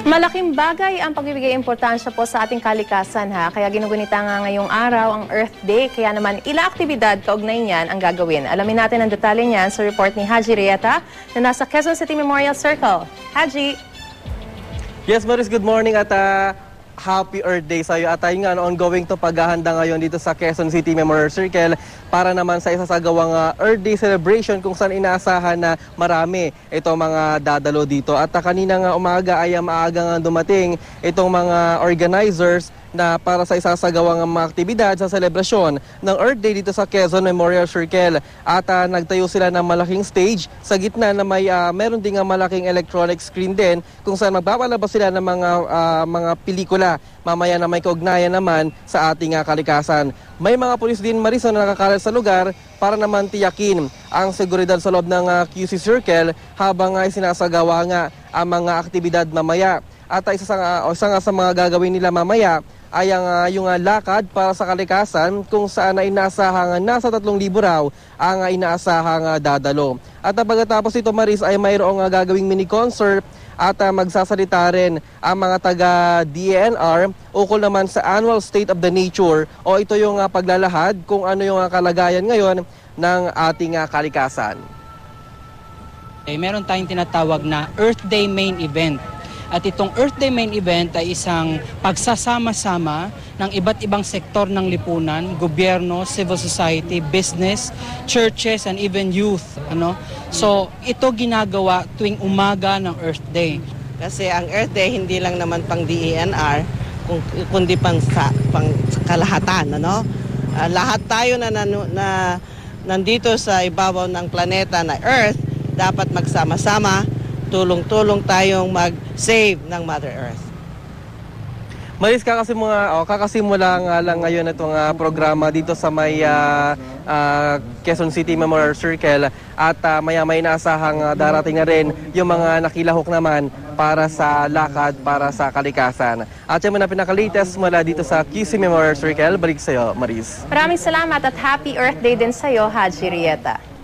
Malaking bagay ang pagbibigay importansya po sa ating kalikasan kaya ginugunita nga ngayong araw ang Earth Day. Kaya naman ila aktibidad kaugnay niyan ang gagawin. Alamin natin ang detalye niyan sa report ni Haji Rieta na nasa Quezon City Memorial Circle. Haji! Yes, Maris, good morning at Happy Earth Day sa iyo. At ayun nga, ongoing to paghahanda ngayon dito sa Quezon City Memorial Circle para naman sa isasagawang Earth Day celebration kung saan inaasahan na marami itong mga dadalo dito. At kanina nga umaga ay maaga nga dumating itong mga organizers na para sa isasagawang mga aktibidad sa selebrasyon ng Earth Day dito sa Quezon Memorial Circle. At nagtayo sila ng malaking stage sa gitna na meron din nga malaking electronic screen din kung saan magpapalabas sila ng mga pelikula mamaya na may kaugnayan naman sa ating kalikasan. May mga pulis din, Marisa, na nakakalat sa lugar para naman tiyakin ang seguridad sa loob ng QC Circle habang sinasagawa nga ang mga aktibidad mamaya. At isa nga sa mga gagawin nila mamaya ay yung lakad para sa kalikasan kung saan inaasahang nasa 3,000 raw ang inaasahang dadalo. At pagkatapos ito, Maris, ay mayroong gagawing mini-concert at magsasalita rin ang mga taga-DENR ukol naman sa Annual State of the Nature o ito yung paglalahad kung ano yung kalagayan ngayon ng ating kalikasan. Meron tayong tinatawag na Earth Day Main Event. At itong Earth Day Main Event ay isang pagsasama-sama ng iba't ibang sektor ng lipunan, gobyerno, civil society, business, churches, and even youth. So ito ginagawa tuwing umaga ng Earth Day. Kasi ang Earth Day hindi lang naman pang DENR, kundi pang kalahatan. Lahat tayo na nandito sa ibabaw ng planeta na Earth, dapat magsama-sama, tulong-tulong tayong mag-save ng Mother Earth. Maris, kakasimula nga lang ngayon itong programa dito sa may Quezon City Memorial Circle at maya-may inaasahang darating na rin yung mga nakilahok naman para sa lakad, para sa kalikasan. At yung mga pinaka-latest mula dito sa QC Memorial Circle, balik sa iyo, Maris. Maraming salamat at Happy Earth Day din sa iyo, Haji Rieta.